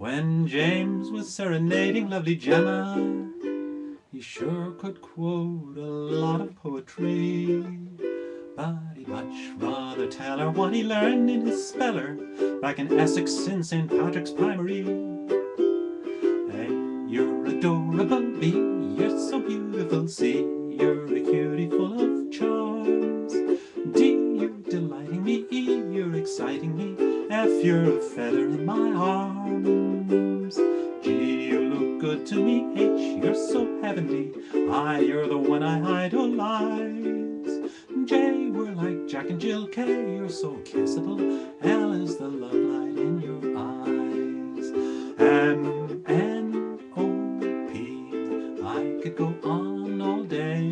When James was serenading lovely Jemma, he sure could quote a lot of poetry, but he'd much rather tell her what he learned in his speller back in Essex in St. Patrick's Primary. Hey, you're adorable, B, you're so beautiful, C, you're a cutie full of charms. D, you're delighting me, E, you're exciting me, F, you're a feather in my arms. G, you look good to me, H, you're so heavenly, I, you're the one I idolize. J, we're like Jack and Jill, K, you're so kissable, L is the love light in your eyes. M, N, O, P, I could go on all day.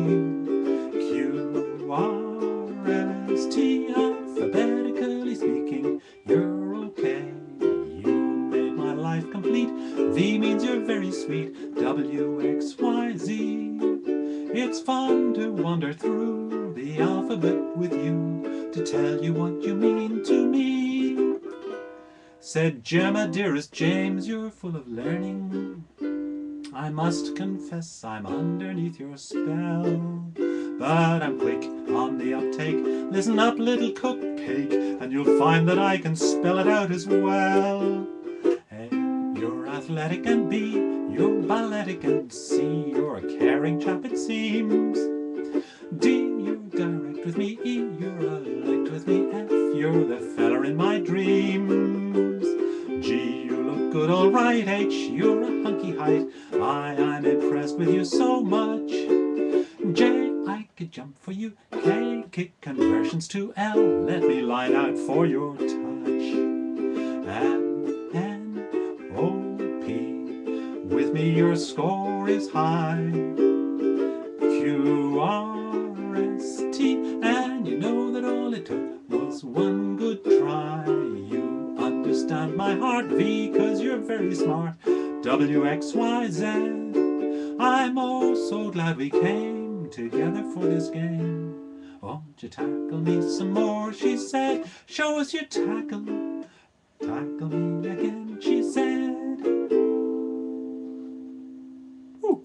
Q, R, S, T, alphabetically speaking, you're okay. You made my life complete. V means you're very sweet. W, X, Y, Z, it's fun to wander through the alphabet with you, to tell you what you mean to me. Said Jemma, dearest James, you're full of learning. I must confess I'm underneath your spell, but I'm quick on the uptake. Listen up, little cupcake, and you'll find that I can spell it out as well. A, you're athletic, and B, you're balletic, and C, you're a caring chap it seems. D, you're direct with me, E, you're a light with me, F, you're the fella in my dreams. G, you look good alright, H, you're a hunky height, I'm impressed with you so much. J, I could jump for you, K, kick conversions to L, let me line out for your touch. M, N, O, P, with me your score is high. Q, R, S, T, and you know that all it took was one good try. You understand my heart, V, 'cause you're very smart. W, X, Y, Z, I'm oh so glad we came together for this game. Won't you tackle me some more, she said, show us your tackle, tackle me